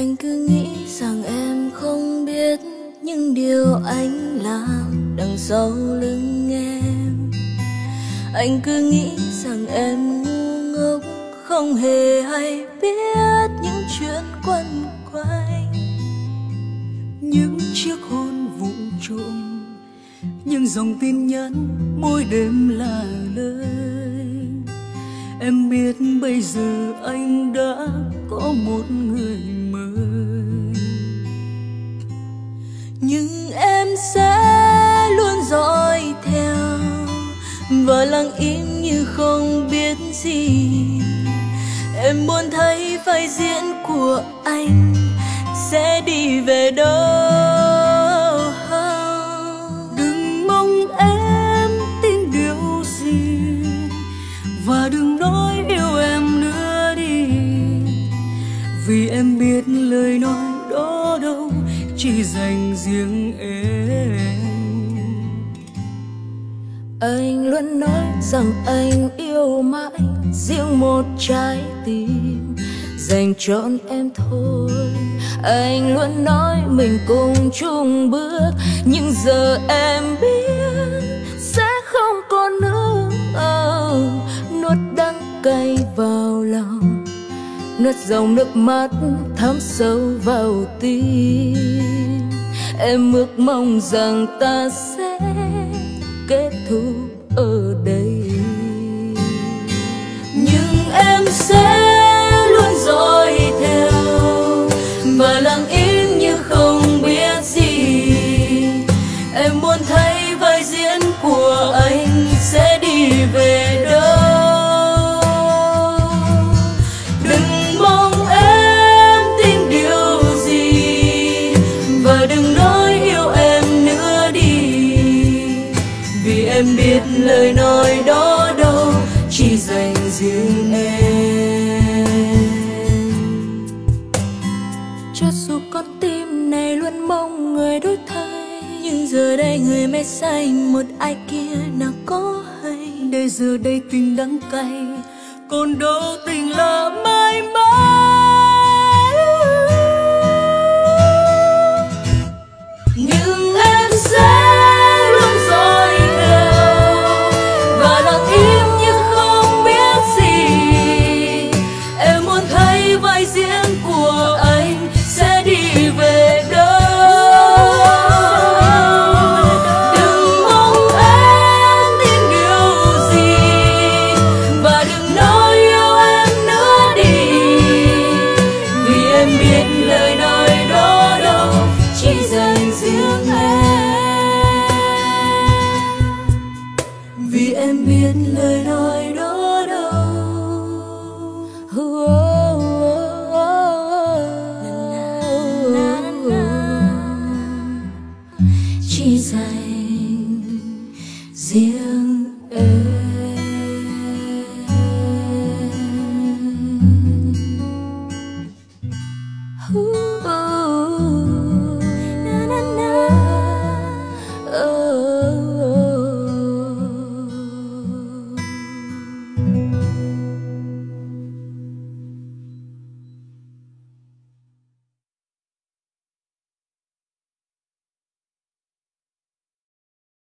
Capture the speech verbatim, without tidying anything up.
Anh cứ nghĩ rằng em không biết những điều anh làm đằng sau lưng em. Anh cứ nghĩ rằng em ngu ngốc, không hề hay biết những chuyện quanh quanh. Những chiếc hôn vụng trộm, những dòng tin nhắn mỗi đêm là lời. Em biết bây giờ anh đã có một người mới, nhưng em sẽ luôn dõi theo và lặng im như không biết gì. Em muốn thấy vai diễn của anh sẽ đi về đâu. Đừng mong em tin điều gì và đừng nói yêu em nữa đi, vì em biết lời nói đó đâu chỉ dành riêng em. Anh luôn nói rằng anh yêu mãi riêng một trái tim dành trọn em thôi. Anh luôn nói mình cùng chung bước, nhưng giờ em biết sẽ không còn nữa. Oh, nuốt đắng cay vào lòng, nuốt dòng nước mắt thấm sâu vào tim. Em ước mong rằng ta sẽ kết thúc ở đây, nhưng em sẽ luôn dõi theo và lặng im như không biết gì. Em muốn thấy vai diễn của anh sẽ đi về đâu. Đừng mong em tin điều gì và đừng nói yêu em nữa đi, vì em biết lời nói đó đâu chỉ dành riêng em. Cho dù con tim này luôn mong người đổi thay, nhưng giờ đây người mê say một ai kia nào có hay. Để giờ đây tình đắng cay, còn đâu tình là mãi mãi. Nhưng em sẽ luôn dõi theo và lặng im như không biết gì. Em muốn thấy vai diễn của anh sẽ đi về